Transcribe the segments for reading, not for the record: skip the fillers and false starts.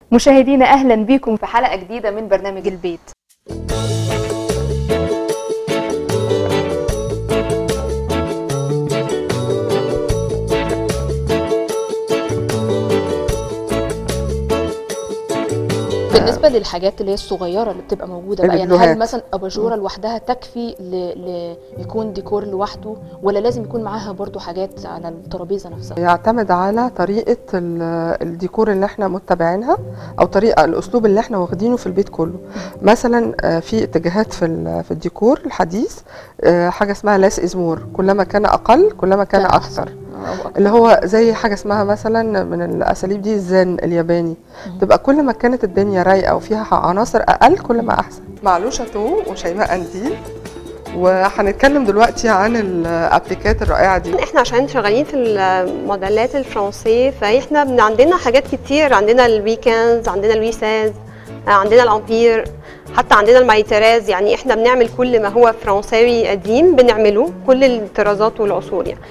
مشاهدينا اهلا بيكم في حلقه جديده من برنامج البيت. بالنسبه للحاجات اللي هي الصغيره اللي بتبقى موجوده بقى، يعني هل مثلا اباجوره لوحدها تكفي يكون ديكور لوحده، ولا لازم يكون معاها برضو حاجات على الترابيزه نفسها؟ يعتمد على طريقه الديكور اللي احنا متبعينها، او طريقه الاسلوب اللي احنا واخدينه في البيت كله. مثلا في اتجاهات في الديكور الحديث، حاجه اسمها لاس ازمور، كلما كان اقل كلما كان اكثر. اللي هو زي حاجه اسمها مثلا من الاساليب دي الزن الياباني، تبقى كل ما كانت الدنيا رايقه وفيها عناصر اقل كل ما احسن. معلو شاتو وشيماء انديل، وهنتكلم دلوقتي عن الابليكات الرائعه دي. احنا عشان شغالين في الموديلات الفرنسيه، فاحنا عندنا حاجات كتير، عندنا الويكندز، عندنا الويساز، عندنا الامبير، حتى عندنا المايتراز. يعني احنا بنعمل كل ما هو فرنساوي قديم بنعمله، كل الطرازات والعصور يعني.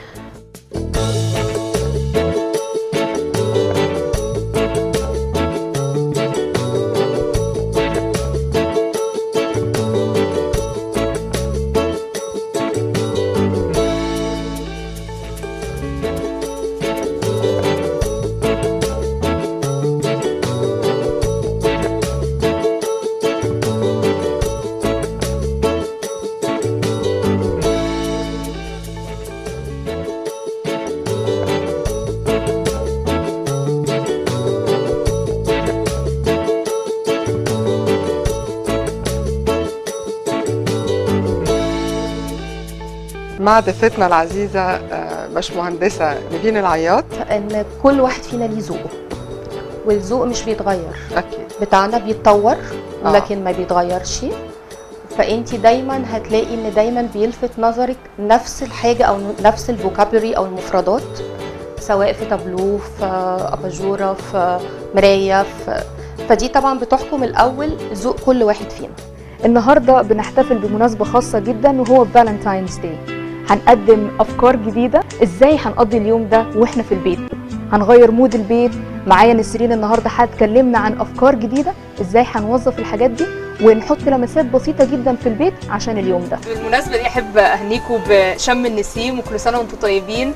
مع ضيفتنا العزيزه باشمهندسه نيفين العياط، ان كل واحد فينا ليه ذوقه، والذوق مش بيتغير. اكيد بتاعنا بيتطور لكن ما بيتغيرش. فانتي دايما هتلاقي ان دايما بيلفت نظرك نفس الحاجه او نفس الفوكابولري او المفردات، سواء في تابلو، في اباجوره، في مرايه، فدي طبعا بتحكم الاول ذوق كل واحد فينا. النهارده بنحتفل بمناسبه خاصه جدا وهو فالنتاينز داي. هنقدم افكار جديده ازاي هنقضي اليوم ده واحنا في البيت، هنغير مود البيت. معايا نسرين النهارده هتكلمنا عن افكار جديده ازاي هنوظف الحاجات دي ونحط لمسات بسيطه جدا في البيت عشان اليوم ده. بالمناسبه دي احب اهنيكم بشم النسيم وكل سنه وانتم طيبين.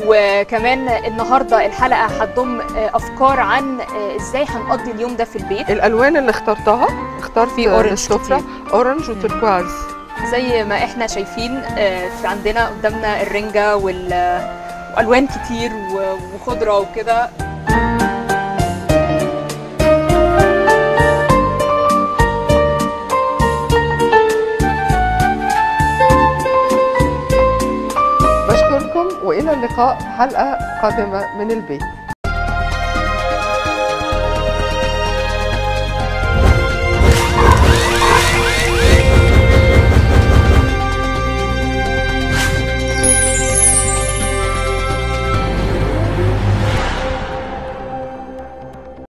وكمان النهارده الحلقه هتضم افكار عن ازاي هنقضي اليوم ده في البيت. الالوان اللي اخترت في اورنج السفره، اورنج وتركواز زي ما احنا شايفين. في عندنا قدامنا الرنجه والوان كتير وخضره وكده. بشكركم والى اللقاء حلقه قادمه من البيت.